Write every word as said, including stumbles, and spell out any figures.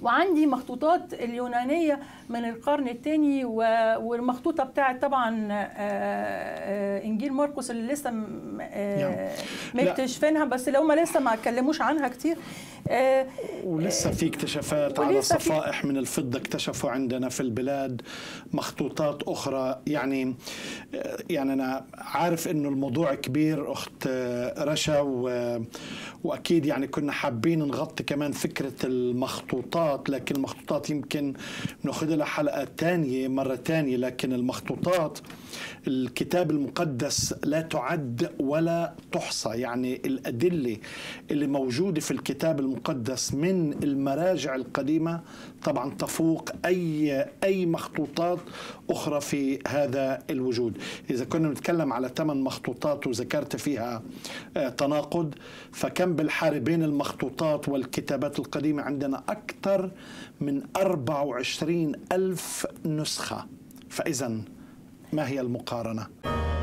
وعندي مخطوطات اليونانيه من القرن الثاني، والمخطوطه بتاعت طبعا انجيل مرقس اللي لسه مكتشفينها، بس لو ما لسه ما اتكلموش عنها كتير. ولسه في اكتشافات على صفائح من الفضه اكتشفوا عندنا في البلاد مخطوطات اخرى. يعني يعني انا عارف انه الموضوع كبير اخت رشا، واكيد يعني كنا حابين نغطي كمان فكره المخطوطات، لكن المخطوطات يمكن ناخذ لها حلقه ثانيه مره ثانيه. لكن المخطوطات الكتاب المقدس لا تعد ولا تحصى، يعني الادله اللي موجوده في الكتاب المقدس من المراجع القديمه طبعا تفوق اي اي مخطوطات اخرى في هذا الوجود. اذا كنا نتكلم على ثمان مخطوطات وذكرت فيها تناقض، فكم بالحارة بين المخطوطات والكتابات القديمة عندنا أكثر من أربعة وعشرين ألف نسخة. فإذا ما هي المقارنة؟